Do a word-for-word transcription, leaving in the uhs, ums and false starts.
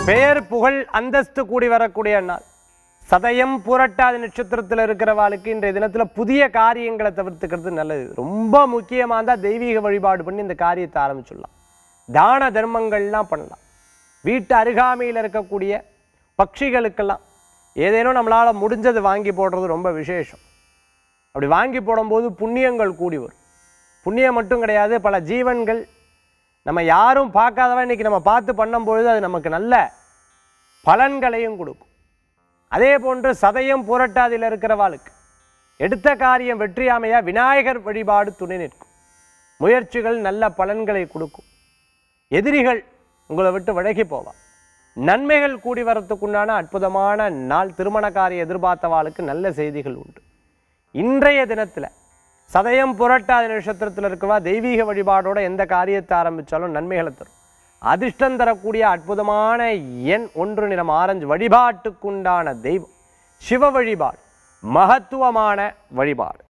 பெயர் புகழ் அந்தஸ்து கூடி வரக்கூடிய நாள். சதயம் புரட்டாதி நட்சத்திரத்தில் இருக்கிறவாளுக்கு இன்றைய தினத்தில் புதிய காரியங்களை தவிர்த்துக்கிறது நல்லது. ரொம்ப முக்கியமாக தான் தெய்வீக வழிபாடு பண்ணி இந்த காரியத்தை ஆரம்பிச்சுடலாம். தான தர்மங்கள்லாம் பண்ணலாம். வீட்டு அருகாமையில் இருக்கக்கூடிய பட்சிகளுக்கெல்லாம் ஏதேனும் நம்மளால் முடிஞ்சது வாங்கி போடுறது ரொம்ப விசேஷம். அப்படி வாங்கி போடும்போது புண்ணியங்கள் கூடி வரும். புண்ணியம் மட்டும் கிடையாது, பல ஜீவன்கள் நம்ம யாரும் பார்க்காதவன் இன்றைக்கி நம்ம பார்த்து பண்ணும்பொழுது அது நமக்கு நல்ல பலன்களையும் கொடுக்கும். அதே போன்று சதயம் புரட்டாதியில் இருக்கிறவாளுக்கு எடுத்த காரியம் வெற்றியாமையா விநாயகர் வழிபாடு துணை நிற்கும். முயற்சிகள் நல்ல பலன்களை கொடுக்கும். எதிரிகள் உங்களை விட்டு விலகி போவார். நன்மைகள் கூடி வரத்துக்குண்டான அற்புதமான நாள். திருமண காரியம் எதிர்பார்த்தவாளுக்கு நல்ல செய்திகள் உண்டு. இன்றைய தினத்தில் சதயம் புரட்டாதி நட்சத்திரத்தில் இருக்கிறவா தெய்வீக வழிபாடோட எந்த காரியத்தை ஆரம்பித்தாலும் நன்மைகளை தரும். அதிர்ஷ்டம் தரக்கூடிய அற்புதமான எண் ஒன்று, நிறம் ஆரஞ்சு. வழிபாட்டுக்குண்டான தெய்வம் சிவ வழிபாடு, மகத்துவமான வழிபாடு.